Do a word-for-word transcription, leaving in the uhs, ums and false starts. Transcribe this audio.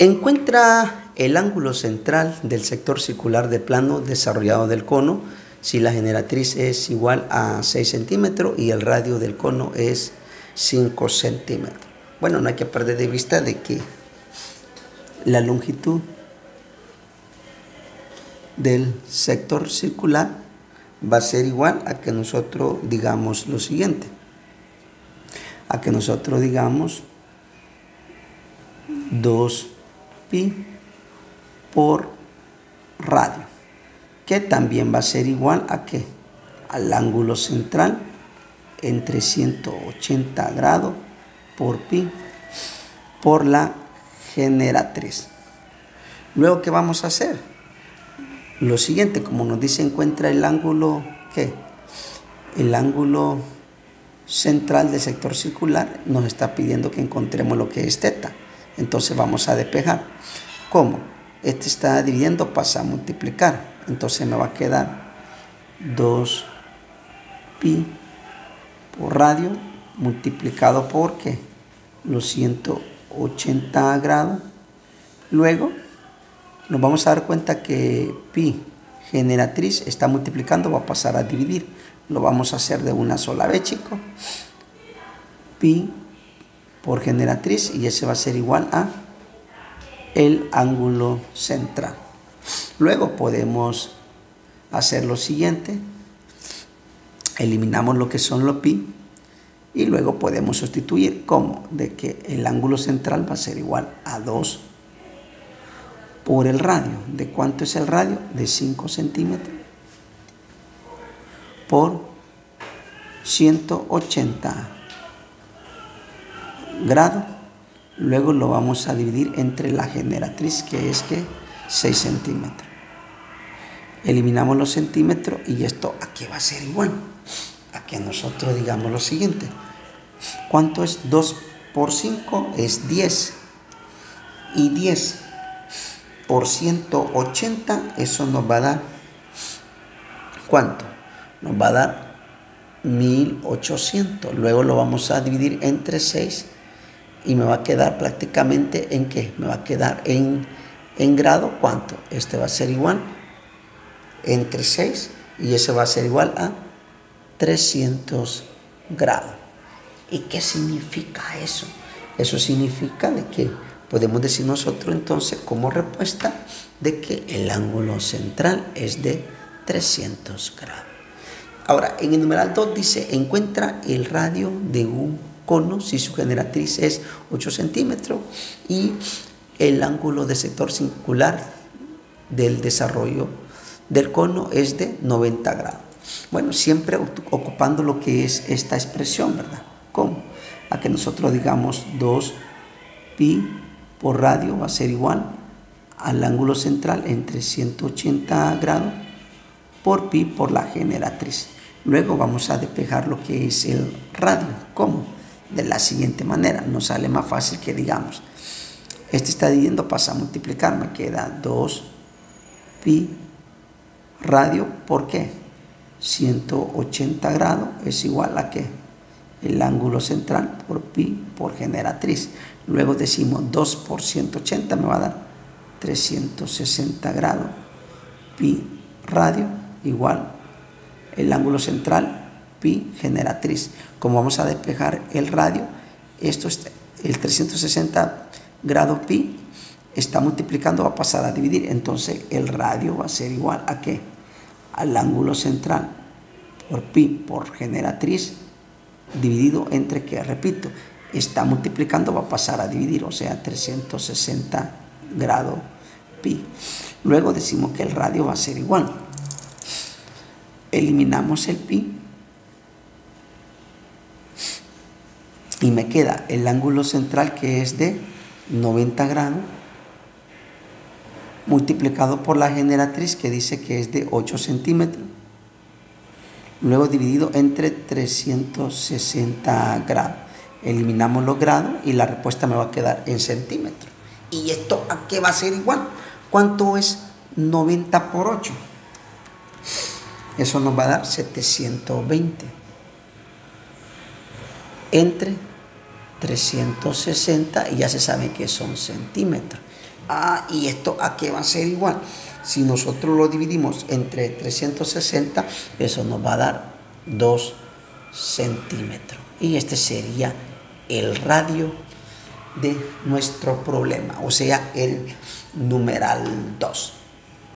Encuentra el ángulo central del sector circular de plano desarrollado del cono si la generatriz es igual a seis centímetros y el radio del cono es cinco centímetros. Bueno, no hay que perder de vista de que la longitud del sector circular va a ser igual a que nosotros digamos lo siguiente. A que nosotros digamos dos pi por radio, que también va a ser igual a que al ángulo central entre ciento ochenta grados por pi por la generatriz. Luego, ¿qué vamos a hacer? Lo siguiente, como nos dice, encuentra el ángulo, ¿qué? El ángulo central del sector circular, nos está pidiendo que encontremos lo que es teta. Entonces vamos a despejar. ¿Cómo? Este está dividiendo, pasa a multiplicar. Entonces me va a quedar dos pi por radio multiplicado por ¿qué? Los ciento ochenta grados. Luego nos vamos a dar cuenta que pi generatriz está multiplicando, va a pasar a dividir. Lo vamos a hacer de una sola vez, chicos. Pi por generatriz, y ese va a ser igual a el ángulo central. Luego podemos hacer lo siguiente. Eliminamos lo que son los pi y luego podemos sustituir como de que el ángulo central va a ser igual a dos por el radio. ¿De cuánto es el radio? De cinco centímetros por ciento ochenta grados. Luego lo vamos a dividir entre la generatriz, que es que seis centímetros. Eliminamos los centímetros y esto aquí va a ser igual a que nosotros digamos lo siguiente. ¿Cuánto es dos por cinco? Es diez. Y diez por ciento ochenta, eso nos va a dar, ¿cuánto? Nos va a dar mil ochocientos. Luego lo vamos a dividir entre seis y me va a quedar prácticamente en ¿qué? Me va a quedar en, en grado, ¿cuánto? Este va a ser igual entre seis y ese va a ser igual a trescientos grados. ¿Y qué significa eso? Eso significa de que podemos decir nosotros entonces como respuesta de que el ángulo central es de trescientos grados. Ahora, en el numeral dos dice, encuentra el radio de un cono si su generatriz es ocho centímetros y el ángulo de sector circular del desarrollo del cono es de noventa grados. Bueno, siempre ocupando lo que es esta expresión, ¿verdad? ¿Cómo? A que nosotros digamos dos pi por radio va a ser igual al ángulo central entre ciento ochenta grados por pi por la generatriz. Luego vamos a despejar lo que es el radio. ¿Cómo? De la siguiente manera. Nos sale más fácil que digamos, este está dividiendo, pasa a multiplicar, me queda dos pi radio, ¿por qué? ciento ochenta grados es igual a ¿qué? El ángulo central por pi por generatriz. Luego decimos dos por ciento ochenta me va a dar trescientos sesenta grados. Pi radio igual el ángulo central pi generatriz. Como vamos a despejar el radio, esto es el trescientos sesenta grados pi está multiplicando, va a pasar a dividir. Entonces el radio va a ser igual a ¿qué? Al ángulo central por pi por generatriz dividido entre ¿qué? Repito, está multiplicando, va a pasar a dividir, o sea, trescientos sesenta grados pi. Luego decimos que el radio va a ser igual. Eliminamos el pi y me queda el ángulo central, que es de noventa grados, multiplicado por la generatriz, que dice que es de ocho centímetros, luego dividido entre trescientos sesenta grados. Eliminamos los grados y la respuesta me va a quedar en centímetros. ¿Y esto a qué va a ser igual? ¿Cuánto es noventa por ocho? Eso nos va a dar setecientos veinte entre trescientos sesenta, y ya se sabe que son centímetros. Ah, y esto a qué va a ser igual. Si nosotros lo dividimos entre trescientos sesenta, eso nos va a dar dos centímetros. Y este sería el radio de nuestro problema, o sea, el numeral dos.